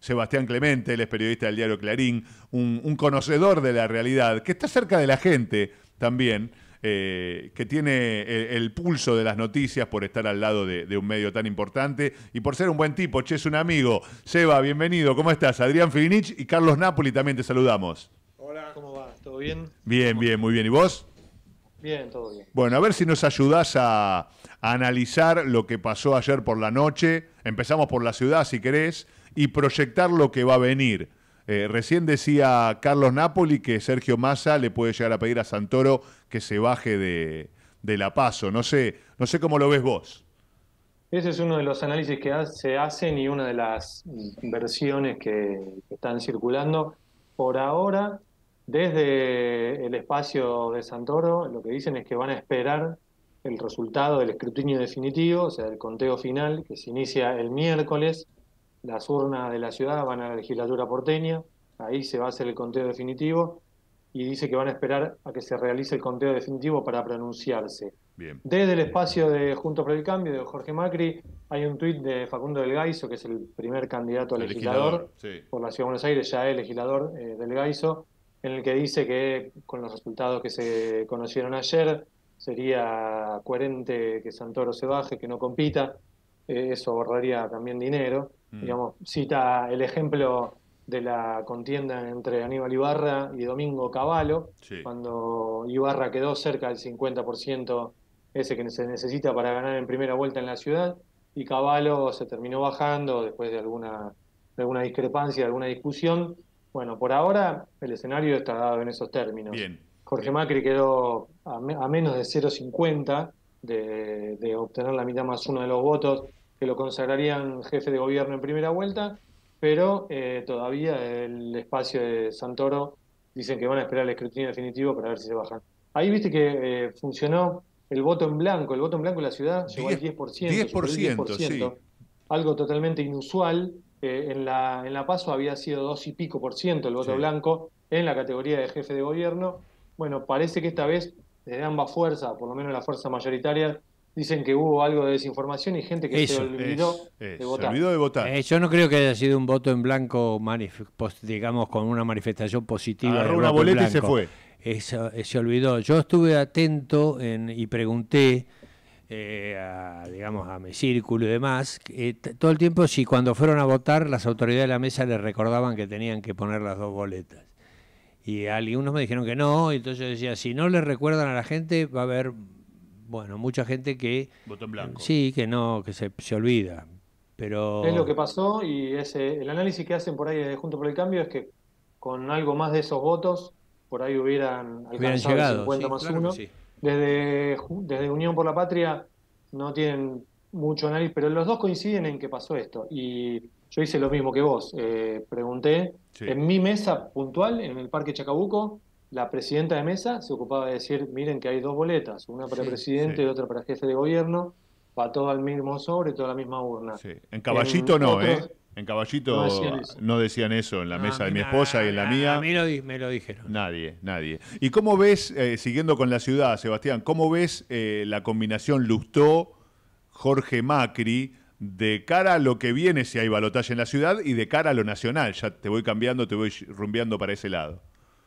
Sebastián Clemente, él es periodista del diario Clarín, un conocedor de la realidad, que está cerca de la gente también, que tiene el pulso de las noticias por estar al lado de un medio tan importante y por ser un buen tipo. Che, es un amigo. Seba, bienvenido. ¿Cómo estás? Adrián Filinich y Carlos Napoli también te saludamos. Hola, ¿cómo va? ¿Todo bien? Bien, bien, muy bien. ¿Y vos? Bien, todo bien. Bueno, a ver si nos ayudás a analizar lo que pasó ayer por la noche. Empezamos por la ciudad, si querés, y proyectar lo que va a venir. Recién decía Carlos Napoli que Sergio Massa le puede llegar a pedir a Santoro que se baje de la PASO. No sé cómo lo ves vos. Ese es uno de los análisis que se hacen y una de las versiones que están circulando. Por ahora, desde el espacio de Santoro, lo que dicen es que van a esperar el resultado del escrutinio definitivo, o sea, del conteo final, que se inicia el miércoles. Las urnas de la ciudad van a la legislatura porteña, ahí se va a hacer el conteo definitivo y dice que van a esperar a que se realice el conteo definitivo para pronunciarse. Bien. Desde el espacio de Juntos por el Cambio, de Jorge Macri, hay un tuit de Facundo del Gaiso, que es el primer candidato a El legislador legislador, sí. por la Ciudad de Buenos Aires, ya es legislador del Gaiso, en el que dice que con los resultados que se conocieron ayer, sería coherente que Santoro se baje, que no compita, eso ahorraría también dinero. Digamos, cita el ejemplo de la contienda entre Aníbal Ibarra y Domingo Cavallo, Sí. cuando Ibarra quedó cerca del 50% ese que se necesita para ganar en primera vuelta en la ciudad, y Cavallo se terminó bajando después de alguna discrepancia, de alguna discusión. Bueno, por ahora el escenario está dado en esos términos. Bien. Jorge Macri quedó a menos de 0,50 de obtener la mitad más uno de los votos que lo consagrarían jefe de gobierno en primera vuelta, pero todavía el espacio de Santoro dicen que van a esperar el escrutinio definitivo para ver si se bajan. Ahí viste que funcionó el voto en blanco. El voto en blanco en la ciudad llegó al 10%, superó el 10%, sí. 10%, algo totalmente inusual. En la PASO había sido 2 y pico% el voto Sí. blanco en la categoría de jefe de gobierno. Bueno, parece que esta vez, desde ambas fuerzas, por lo menos la fuerza mayoritaria, dicen que hubo algo de desinformación y gente que se Eso. olvidó de Se votar. olvidó de votar. Yo no creo que haya sido un voto en blanco, digamos, con una manifestación positiva. Agarró del una voto en boleta y se blanco. fue. Se olvidó. Yo estuve atento y pregunté digamos, a mi círculo y demás, todo el tiempo si cuando fueron a votar las autoridades de la mesa les recordaban que tenían que poner las dos boletas. Y algunos me dijeron que no, y entonces yo decía, si no le recuerdan a la gente, va a haber, bueno, mucha gente que... Voto en blanco. Sí, que no, que se olvida. Pero... Es lo que pasó y el análisis que hacen por ahí de Juntos por el Cambio es que con algo más de esos votos, por ahí hubieran hubieran alcanzado el llegado, 50 sí, más claro que 1. sí. Desde Unión por la Patria no tienen mucho análisis, pero los dos coinciden en que pasó esto. Y yo hice lo mismo que vos. Pregunté Sí. en mi mesa puntual, en el Parque Chacabuco, la presidenta de mesa se ocupaba de decir, miren que hay dos boletas, una para Sí, presidente sí. y otra para jefe de gobierno, va todo al mismo sobre, toda la misma urna. Sí. En Caballito En no, otros En no Caballito decían eso. no decían eso en la No, mesa a de mí, mi esposa y en la mía. a mí me lo dijeron. Nadie. ¿Y cómo ves, siguiendo con la ciudad, Sebastián, cómo ves la combinación Lustó-Jorge Macri de cara a lo que viene si hay balotaje en la ciudad y de cara a lo nacional? Ya te voy cambiando, te voy rumbeando para ese lado.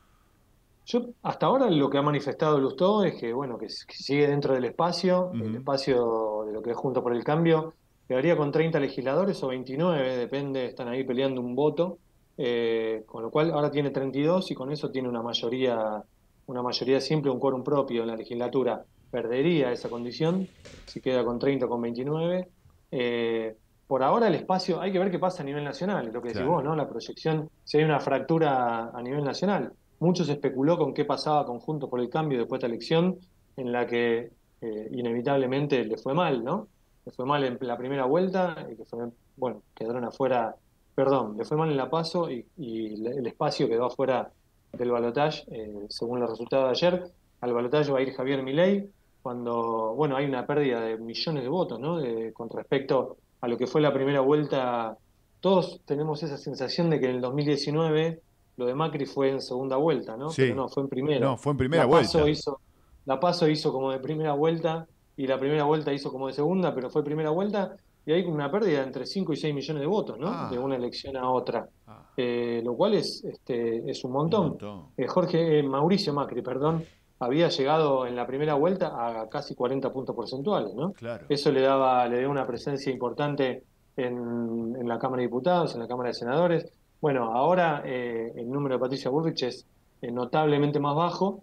Yo hasta ahora lo que ha manifestado Lustó es que, bueno, que sigue dentro del espacio, el Ujú. espacio de lo que es Juntos por el Cambio, quedaría con 30 legisladores o 29, depende, están ahí peleando un voto, con lo cual ahora tiene 32 y con eso tiene una mayoría simple, un quórum propio en la legislatura. Perdería esa condición si queda con 30 o con 29. Por ahora el espacio, hay que ver qué pasa a nivel nacional, es lo que decís Claro. vos, ¿no? La proyección, si hay una fractura a nivel nacional. Mucho se especuló con qué pasaba con Juntos por el Cambio después de esta elección, en la que inevitablemente le fue mal, ¿no? Le fue mal en la primera vuelta, bueno, quedaron afuera, perdón, le fue mal en la PASO y el espacio quedó afuera del balotaje, según los resultados de ayer. Al balotaje va a ir Javier Milei, cuando, bueno, hay una pérdida de millones de votos, ¿no? Con respecto a lo que fue la primera vuelta. Todos tenemos esa sensación de que en el 2019 lo de Macri fue en segunda vuelta, ¿no? Pero Sí. no, fue en No, primera. fue en primera La PASO vuelta. hizo, la PASO hizo como de primera vuelta y la primera vuelta hizo como de segunda, pero fue primera vuelta. y hay una pérdida de entre 5 y 6 millones de votos, ¿no? Ah. De una elección a otra. Ah, Lo cual es un un montón. montón. Mauricio Macri, perdón, había llegado en la primera vuelta a casi 40 puntos porcentuales, ¿no? Claro. Eso le dio una presencia importante en la Cámara de Diputados, en la Cámara de Senadores. Bueno, ahora el número de Patricia Bullrich es notablemente más bajo,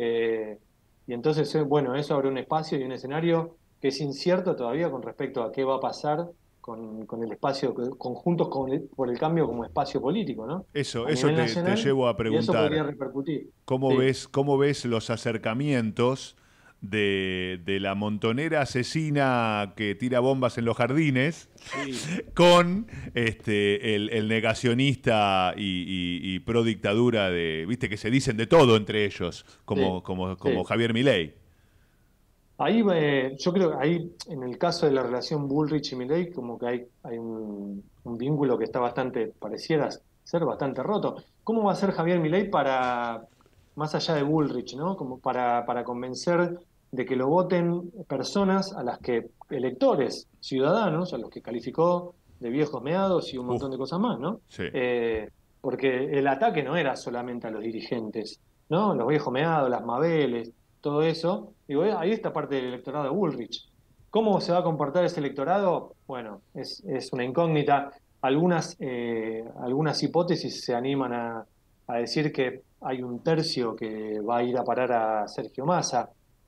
y entonces, bueno, eso abre un espacio y un escenario que es incierto todavía con respecto a qué va a pasar con el espacio, conjuntos por el cambio como espacio político, ¿no? Eso A nivel te nacional, llevo a y eso podría preguntar. repercutir. ¿Cómo Sí. cómo ves los acercamientos de la montonera asesina que tira bombas en los jardines con el negacionista y pro dictadura viste, que se dicen de todo entre ellos, como Sí. Javier Milei? Ahí yo creo que ahí, en el caso de la relación Bullrich y Milei, como que hay un vínculo que está pareciera ser bastante roto. ¿Cómo va a ser Javier Milei más allá de Bullrich, ¿no? Como para convencer de que lo voten personas a las que, electores, ciudadanos, a los que calificó de viejos meados y un montón de cosas más, ¿no? Sí. Porque el ataque no era solamente a los dirigentes, ¿no? Los viejos meados, las Mabeles, todo eso. Digo, ahí está parte del electorado de Bullrich. ¿Cómo se va a comportar ese electorado? Bueno, es una incógnita. Algunas hipótesis se animan a decir que hay un tercio que va a ir a parar a Sergio Massa,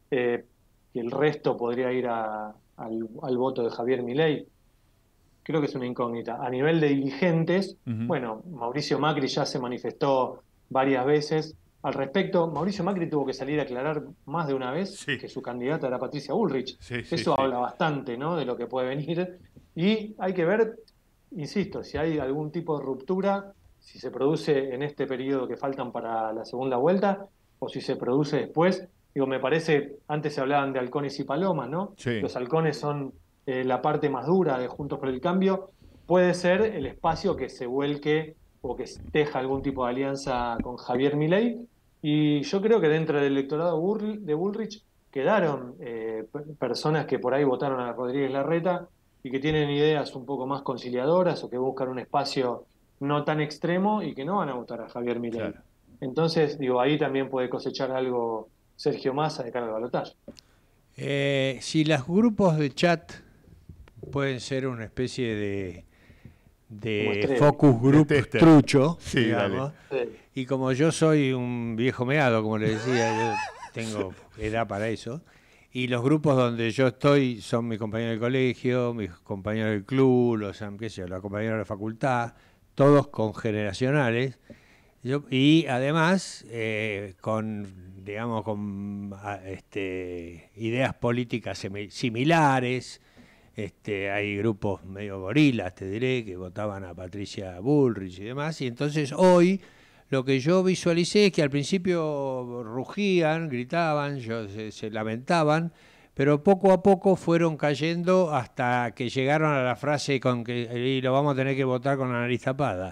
y el resto podría ir al voto de Javier Milei. Creo que es una incógnita. A nivel de dirigentes, Ujú. bueno, Mauricio Macri ya se manifestó varias veces al respecto. Mauricio Macri tuvo que salir a aclarar más de una vez Sí. que su candidata era Patricia Bullrich. Sí, sí, Eso sí. habla bastante, ¿no?, de lo que puede venir. Y hay que ver, insisto, si hay algún tipo de ruptura, si se produce en este periodo que faltan para la segunda vuelta o si se produce después. Digo, me parece, antes se hablaban de halcones y palomas, ¿no? Sí. Los halcones son la parte más dura de Juntos por el Cambio. Puede ser el espacio que se vuelque o que teja algún tipo de alianza con Javier Milei. Y yo creo que dentro del electorado de Bullrich quedaron personas que por ahí votaron a Rodríguez Larreta y que tienen ideas un poco más conciliadoras o que buscan un espacio no tan extremo y que no van a votar a Javier Milei. Claro. Entonces, digo, ahí también puede cosechar algo Sergio Massa de cara al balotaje. Si los grupos de chat pueden ser una especie de focus group De tester. trucho, Sí, digamos. Sí. Y como yo soy un viejo meado, como le decía, yo tengo edad para eso, y los grupos donde yo estoy son mis compañeros del colegio, mis compañeros del club, los compañeros de la facultad, todos congeneracionales, y además con ideas políticas similares. Hay grupos medio gorilas, te diré, que votaban a Patricia Bullrich y demás, y entonces hoy lo que yo visualicé es que al principio rugían, gritaban, se lamentaban, pero poco a poco fueron cayendo hasta que llegaron a la frase con que y lo vamos a tener que votar con la nariz tapada.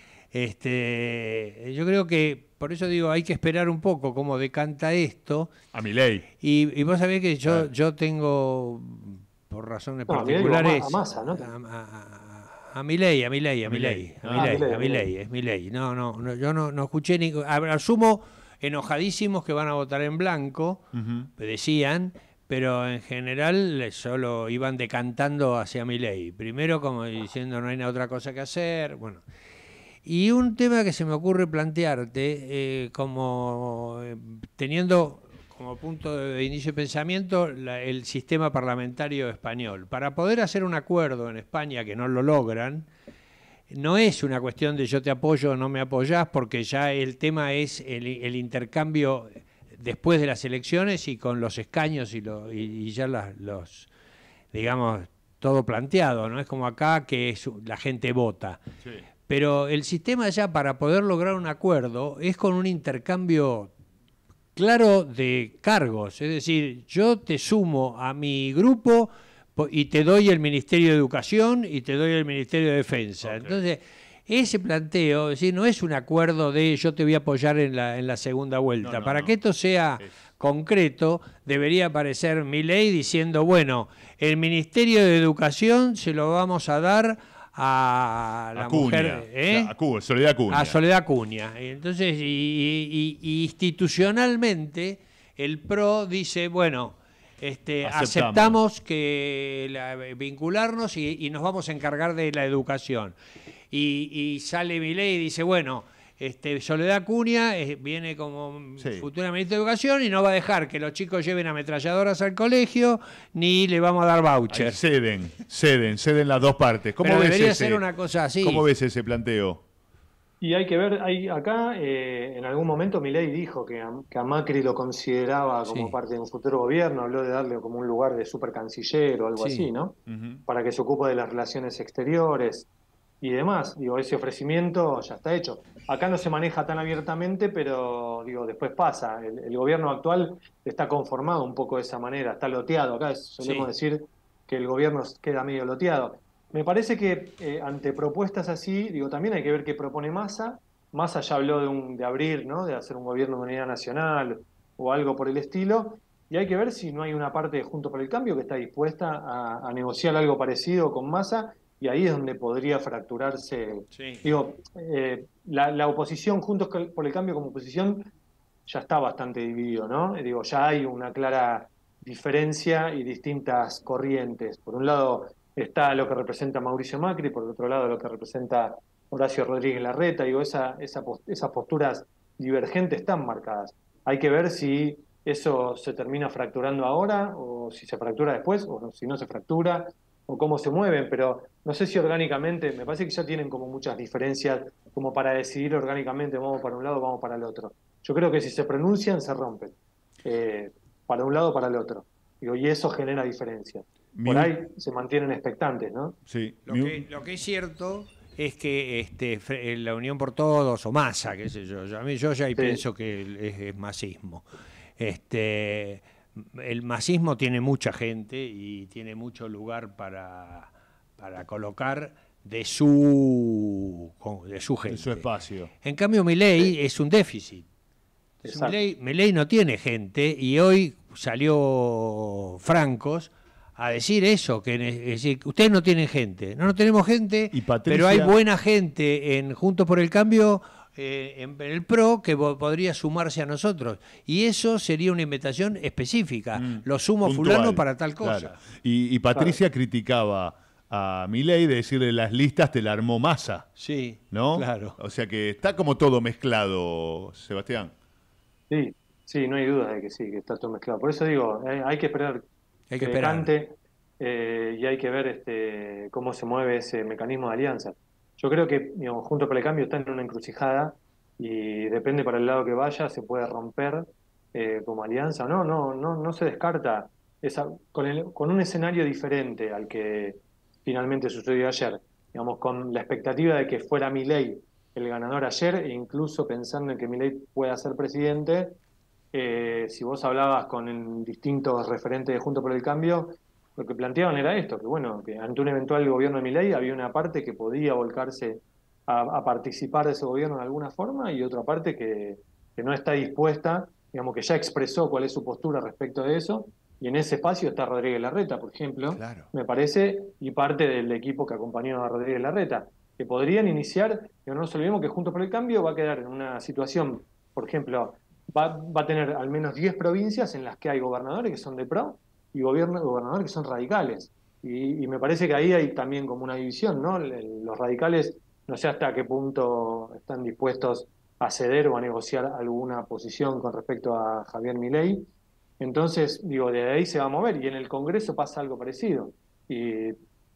Yo creo que, por eso digo, hay que esperar un poco cómo decanta esto. A Milei. Y vos sabés que Claro. yo tengo, por razones No, Milei o particulares, a Massa, ¿no? a Milei, Milei. es Milei. Milei. No, yo no escuché ni, asumo enojadísimos que van a votar en blanco, Ujú. decían, pero en general solo iban decantando hacia Milei. Primero como diciendo no hay otra cosa que hacer, bueno. Y un tema que se me ocurre plantearte, teniendo como punto de inicio de pensamiento el sistema parlamentario español. Para poder hacer un acuerdo en España, que no lo logran, no es una cuestión de yo te apoyo o no me apoyás, porque ya el tema es el intercambio después de las elecciones y con los escaños y ya digamos, todo planteado, ¿no? Es como acá que la gente vota. Sí. Pero el sistema ya para poder lograr un acuerdo es con un intercambio claro de cargos, es decir, yo te sumo a mi grupo y te doy el Ministerio de Educación y te doy el Ministerio de Defensa. Okay. Entonces, ese planteo, es decir, no es un acuerdo de yo te voy a apoyar en la segunda vuelta. Para que esto sea concreto, debería aparecer Milei diciendo, bueno, el Ministerio de Educación se lo vamos a dar a la mujer, Soledad Acuña. A Soledad Acuña. Entonces, y institucionalmente, el PRO dice, bueno, aceptamos que vincularnos y nos vamos a encargar de la educación. Y sale Milei y dice, bueno, Soledad Acuña viene como futura ministra de Educación y no va a dejar que los chicos lleven ametralladoras al colegio ni le vamos a dar voucher. Ceden las dos partes. Pero debería ser una cosa así. ¿Cómo ves ese planteo? Y hay que ver, acá en algún momento Milei dijo que a Macri lo consideraba como parte de un futuro gobierno, habló de darle como un lugar de supercanciller o algo así, ¿no? Para que se ocupe de las relaciones exteriores y demás. Digo, ese ofrecimiento ya está hecho. Acá no se maneja tan abiertamente, pero digo, después pasa. El gobierno actual está conformado un poco de esa manera, está loteado. Acá solemos decir que el gobierno queda medio loteado. Me parece que ante propuestas así, digo, también hay que ver qué propone Massa. Massa ya habló de abrir, ¿no? De hacer un gobierno de unidad nacional o algo por el estilo. Y hay que ver si no hay una parte de Juntos por el Cambio que está dispuesta a negociar algo parecido con Massa. Y ahí es donde podría fracturarse. Digo, la oposición, Juntos por el Cambio como oposición, ya está bastante dividido, ¿no? Digo, ya hay una clara diferencia y distintas corrientes. Por un lado está lo que representa Mauricio Macri, por el otro lado lo que representa Horacio Rodríguez Larreta. Digo, esas posturas divergentes están marcadas. Hay que ver si eso se termina fracturando ahora, o si se fractura después, o si no se fractura, o cómo se mueven, pero no sé si orgánicamente, me parece que ya tienen como muchas diferencias como para decidir orgánicamente vamos para un lado, vamos para el otro. Yo creo que si se pronuncian, se rompen, para un lado o para el otro. Digo, y eso genera diferencias. Por ahí se mantienen expectantes, ¿no? Sí. Lo que es cierto es que la Unión por Todos, o Massa, qué sé yo, yo ya pienso que es masismo. El masismo tiene mucha gente y tiene mucho lugar para colocar de su gente. De su espacio. En cambio, Milei es un déficit. Milei no tiene gente y hoy salió Francos a decir eso, es decir, ustedes no tienen gente. No tenemos gente, pero hay buena gente en Juntos por el Cambio, en el PRO, que podría sumarse a nosotros. Y eso sería una invitación específica. Lo sumo puntual, fulano para tal cosa. Claro. Y Patricia criticaba a Milei de decirle las listas te la armó Massa. Sí, ¿no? Claro. O sea que está como todo mezclado, Sebastián. Sí, no hay duda de que sí, que está todo mezclado. Por eso digo, hay que esperar que decante, y hay que ver cómo se mueve ese mecanismo de alianza. Yo creo que, digamos, Juntos por el Cambio está en una encrucijada y depende para el lado que vaya, se puede romper como alianza. No se descarta con un escenario diferente al que finalmente sucedió ayer. Digamos, con la expectativa de que fuera Milei el ganador ayer, e incluso pensando en que Milei pueda ser presidente. Si vos hablabas con distintos referentes de Juntos por el Cambio, lo que planteaban era esto, que ante un eventual gobierno de Milei había una parte que podía volcarse a participar de ese gobierno de alguna forma y otra parte que no está dispuesta, digamos, que ya expresó cuál es su postura respecto de eso, y en ese espacio está Rodríguez Larreta, por ejemplo, me parece, y parte del equipo que acompañó a Rodríguez Larreta, que podrían iniciar, no nos olvidemos que Juntos por el Cambio va a quedar en una situación, por ejemplo, va a tener al menos 10 provincias en las que hay gobernadores que son de PRO y gobernadores que son radicales. Y me parece que ahí hay también como una división, ¿no? Los radicales no sé hasta qué punto están dispuestos a ceder o a negociar alguna posición con respecto a Javier Milei. Entonces, digo, de ahí se va a mover y en el Congreso pasa algo parecido. Y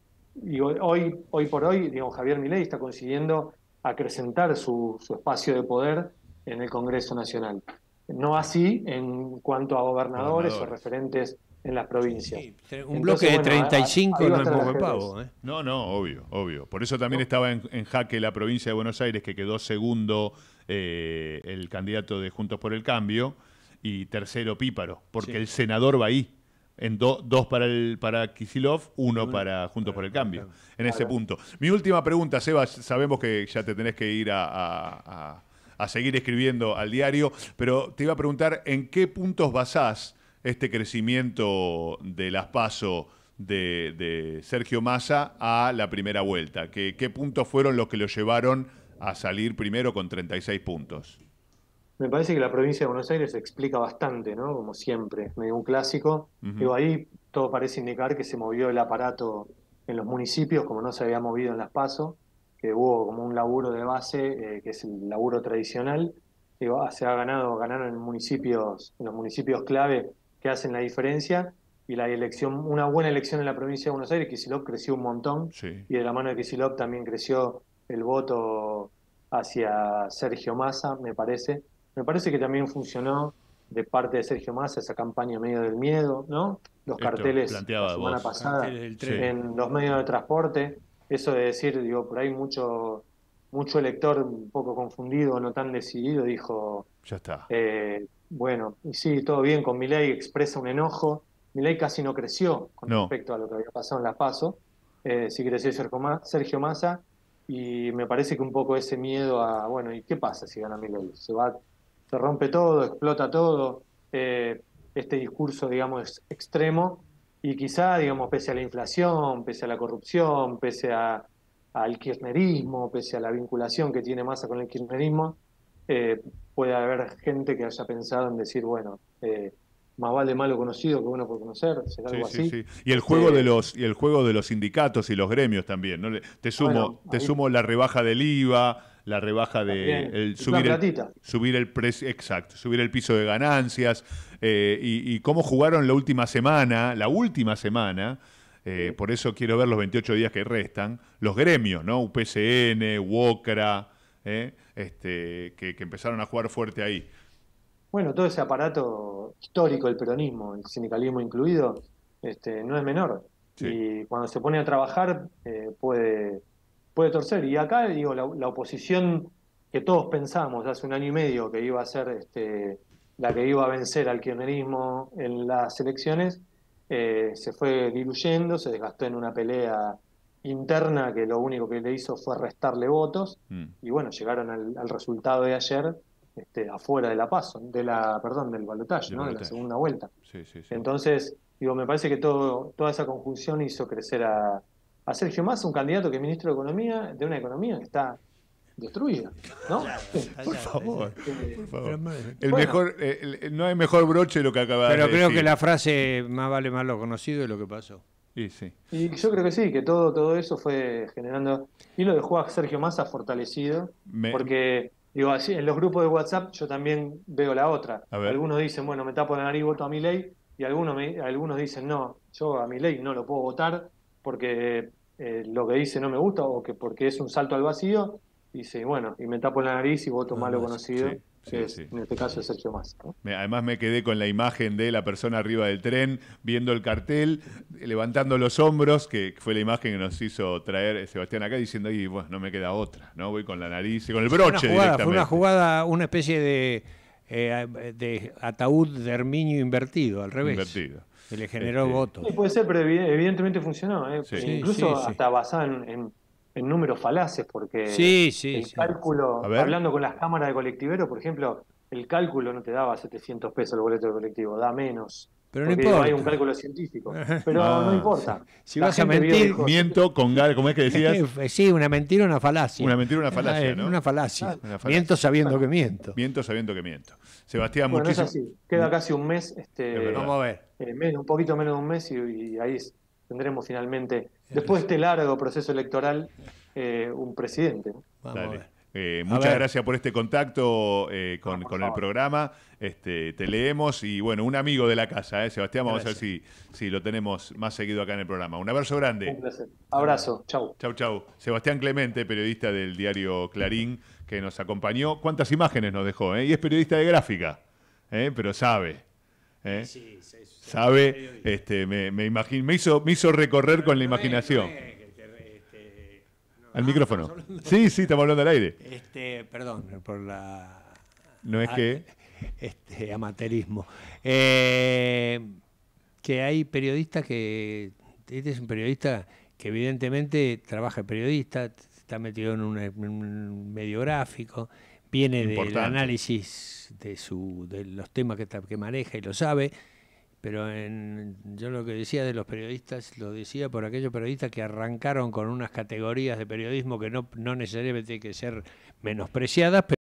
hoy por hoy, digamos, Javier Milei está consiguiendo acrecentar su espacio de poder en el Congreso Nacional. No así en cuanto a gobernadores o referentes en las provincias. Sí, un bloque de 35 no es poco pavo. No, obvio. Por eso también estaba en jaque la provincia de Buenos Aires, que quedó segundo el candidato de Juntos por el Cambio, y tercero Píparo, porque el senador va ahí. Dos para Kicillof, uno para Juntos por el Cambio, en ese punto. Mi última pregunta, Seba, sabemos que ya te tenés que ir a seguir escribiendo al diario, pero te iba a preguntar, ¿en qué puntos basás este crecimiento de las PASO de Sergio Massa a la primera vuelta? ¿Qué puntos fueron los que lo llevaron a salir primero con 36 puntos? Me parece que la provincia de Buenos Aires se explica bastante, ¿no? Como siempre, es medio un clásico. Digo, ahí todo parece indicar que se movió el aparato en los municipios, como no se había movido en las PASO, que hubo como un laburo de base, que es el laburo tradicional. Digo, ganaron en los municipios clave que hacen la diferencia, y la elección, una buena elección en la provincia de Buenos Aires. Kicillof creció un montón, Sí. y de la mano de Kicillof también creció el voto hacia Sergio Massa, me parece. Me parece que también funcionó de parte de Sergio Massa esa campaña medio del miedo, ¿no? Los Esto carteles planteaba la semana vos. pasada Carteles del tren. en los medios de transporte, eso de decir, digo, por ahí mucho elector un poco confundido, no tan decidido, dijo, Ya está. bueno, y sí, todo bien, con Milei expresa un enojo. Milei casi no creció con No. respecto a lo que había pasado en la PASO, sí creció Sergio Massa, y me parece que un poco ese miedo a, bueno, ¿y qué pasa si gana Milei? Se rompe todo, explota todo, este discurso, digamos, extremo, y quizá, digamos, pese a la inflación, pese a la corrupción, al kirchnerismo, pese a la vinculación que tiene Massa con el kirchnerismo, puede haber gente que haya pensado en decir, bueno, más vale malo conocido que bueno por conocer, será algo así. Sí. Y el juego de los sindicatos y los gremios también, ¿no? Te sumo la rebaja del IVA, la rebaja de subir el precio, exacto, subir el piso de ganancias, y cómo jugaron la última semana, por eso quiero ver los 28 días que restan, los gremios, ¿no? UPCN, UOCRA, que empezaron a jugar fuerte ahí. Bueno, todo ese aparato histórico del peronismo, el sindicalismo incluido, no es menor. Sí. Y cuando se pone a trabajar, puede torcer. Y acá, digo, la oposición que todos pensamos hace un año y medio que iba a ser la que iba a vencer al kirchnerismo en las elecciones, se fue diluyendo, se desgastó en una pelea interna que lo único que le hizo fue restarle votos, y bueno, llegaron al resultado de ayer, afuera de la PASO, del balotaje, ¿no? De la segunda vuelta. Sí. Entonces, digo, me parece que toda esa conjunción hizo crecer a Sergio Massa, un candidato que es ministro de Economía, de una economía que está destruida, ¿no? Por favor. Bueno, no hay mejor broche de lo que acaba de decir. Pero creo que la frase más vale malo conocido es lo que pasó. Sí. Y yo creo que sí, que todo eso fue generando, y lo dejó a Sergio Massa fortalecido, porque digo, así, en los grupos de WhatsApp yo también veo la otra. Algunos dicen, bueno, me tapo la nariz y voto a Milei, y algunos dicen, no, yo a Milei no lo puedo votar porque lo que dice no me gusta, o que porque es un salto al vacío, y dice, bueno, y me tapo la nariz y voto malo conocido. En este caso es Sergio Massa, ¿no? Además me quedé con la imagen de la persona arriba del tren, viendo el cartel, levantando los hombros, que fue la imagen que nos hizo traer Sebastián acá, diciendo, y bueno, no me queda otra, ¿no? Voy con la nariz y con el broche directamente. Fue una jugada, una especie de ataúd de Herminio invertido, al revés. Invertido. Que le generó votos. Sí, puede ser, pero evidentemente funcionó, ¿eh? Sí. Incluso hasta basada en números falaces, porque el cálculo, hablando con las cámaras de colectiveros, por ejemplo, el cálculo no te daba 700 pesos el boleto de colectivo, da menos. Pero no importa. Hay un cálculo científico. Pero no importa. Si vas a mentir, miento con ¿cómo es que decías? Sí, una mentira, una falacia. Una mentira, una falacia, ¿no? Una falacia. Miento sabiendo que miento. Miento sabiendo que miento. Sebastián, bueno, muchísimo. es así. Queda casi un mes. Vamos a ver. Un poquito menos de un mes, y ahí tendremos finalmente, después de este largo proceso electoral, un presidente, ¿no? Vamos a ver. Muchas gracias por este contacto con el programa. Te leemos y bueno, un amigo de la casa, Sebastián, vamos a ver si lo tenemos más seguido acá en el programa. Un abrazo grande. Un placer. Abrazo, chau. Chau. Sebastián Clemente, periodista del diario Clarín, que nos acompañó. ¿Cuántas imágenes nos dejó? Y es periodista de gráfica, pero sabe. Sabe, me hizo recorrer con la imaginación. Al micrófono. Sí, estamos hablando al aire. Perdón por la... No es que... amateurismo. ¿Qué que hay periodistas que... Este es un periodista que evidentemente trabaja de periodista, está metido en un medio gráfico, viene del análisis de los temas que maneja y lo sabe, pero yo lo que decía de los periodistas, lo decía por aquellos periodistas que arrancaron con unas categorías de periodismo que no necesariamente tienen que ser menospreciadas,